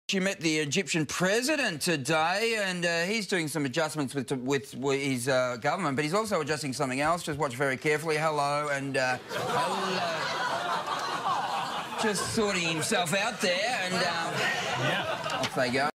She met the Egyptian president today, and he's doing some adjustments with his government, but he's also adjusting something else. Just watch very carefully. Hello, and just sorting himself out there, and off they go.